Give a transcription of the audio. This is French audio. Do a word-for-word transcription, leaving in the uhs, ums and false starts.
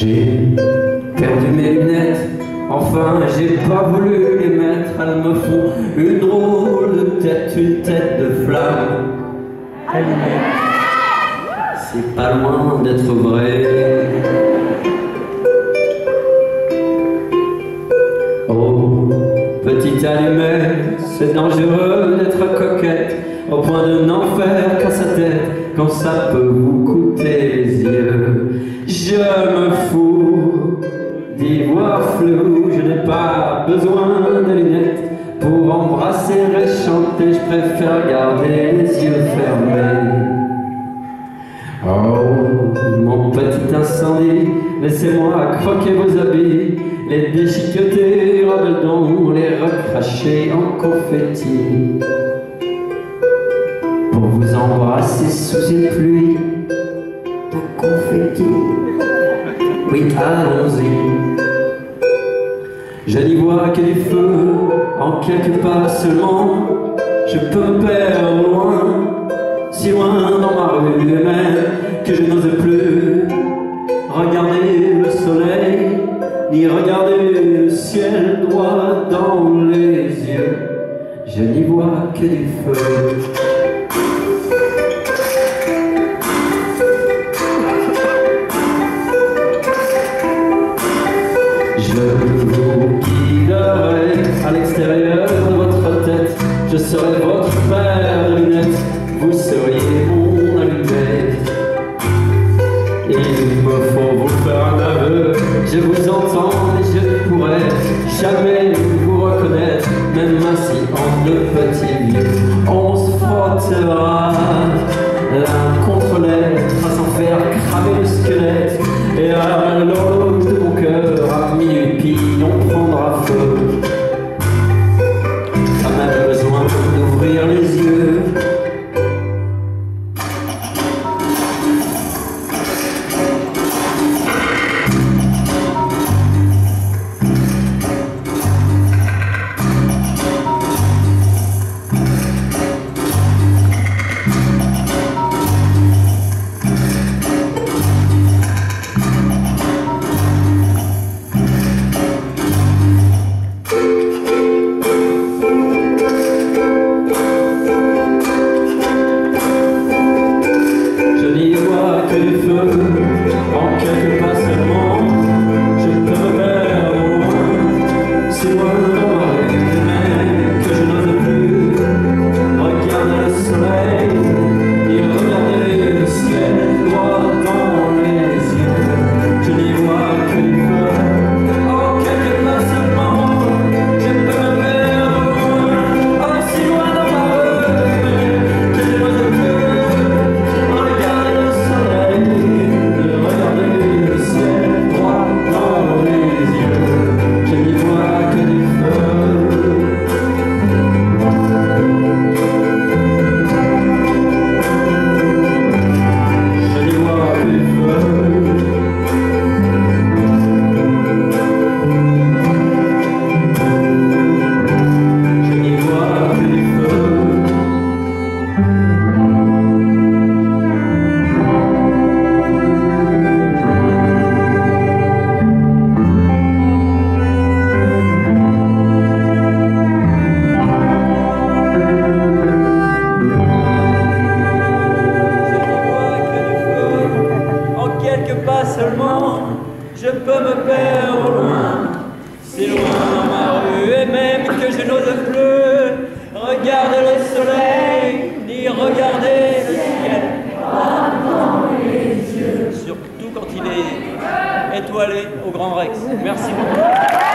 J'ai perdu mes lunettes, enfin j'ai pas voulu les mettre. Elles me font une drôle de tête, une tête de flamme. Allumette, c'est pas loin d'être vrai. Oh, petite allumette, c'est dangereux d'être coquette, au point de n'en faire qu'à sa tête, quand ça peut vous coûter les yeux. Je me fous d'y voir flou, je n'ai pas besoin de lunettes pour embrasser et chanter, je préfère garder les yeux fermés. Oh, mon petit incendie, laissez-moi croquer vos habits, les déchiqueter en dedans, les recracher en confetti, pour vous embrasser sous une pluie de confetti. Oui, allons-y. Je n'y vois que du feu, en quelques pas seulement. Je peux me perdre loin, si loin dans ma rue, et même que je n'ose plus regarder le soleil, ni regarder le ciel droit dans les yeux. Je n'y vois que du feu. Je vous guiderai à l'extérieur de votre tête, je serai votre père de lunettes, vous seriez mon allumette. Il me faut vous faire un aveu, je vous entends et je ne pourrai jamais vous reconnaître, même assis en deux petits vieux. On se frottera l'un contre l'autre, à s'en faire cramer le squelette, et à l'horloge de mon cœur, à minuit pile, on prendra feu. Pas même besoin d'ouvrir les yeux. En quelques pas seulement, je peux me perdre au loin, si loin dans ma rue, même que je n'ose plus regarder le soleil, ni regarder le ciel droit dans les yeux. Je n'y vois que du feu, en quelques pas seulement, je peux me perdre au loin, oh, si loin dans ma rue, que je n'ose plus regarder le soleil. Pas seulement, je peux me perdre au loin, si loin dans ma rue, et même que je n'ose plus regarder le soleil, ni regarder le ciel dans les yeux, surtout quand il est étoilé au Grand Rex. Merci beaucoup.